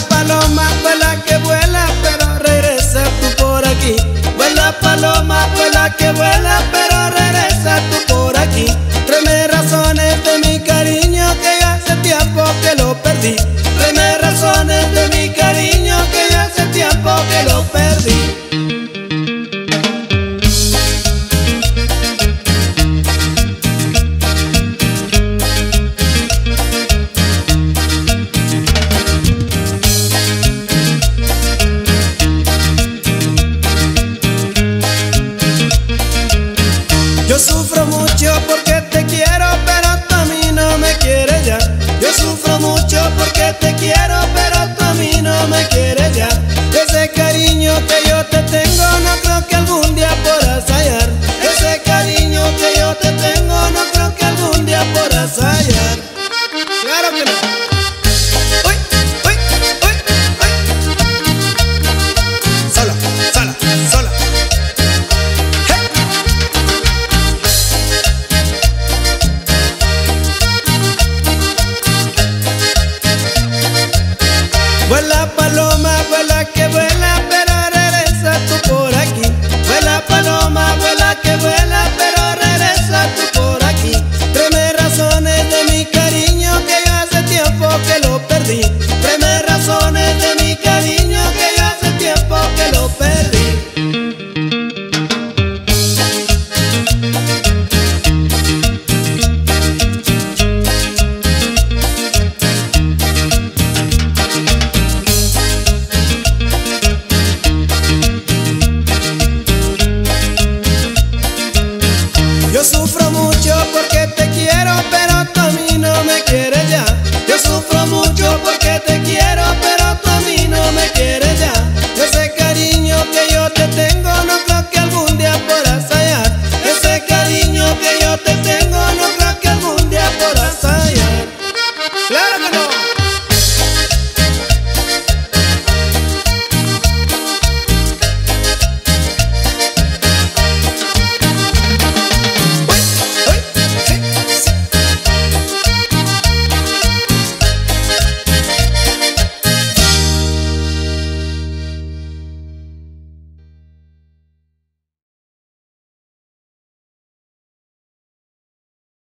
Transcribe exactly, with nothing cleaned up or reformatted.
paloma, vuela que vuela, pero regresa tú por aquí. Vuela paloma, vuela que vuela, pero regresa tú por aquí. Tráeme razones de mi cariño que ya hace tiempo que lo perdí. Tráeme razones de mi cariño que ya hace tiempo que lo perdí. Yo sufro mucho porque te quiero, pero tú a mí no me quieres ya. Yo sufro mucho porque te quiero, pero tú a mí no me quieres ya. Ese cariño que yo te tengo no creo que algún día podrás hallar. Ese cariño que yo te tengo no creo que algún día podrás hallar. Claro que no.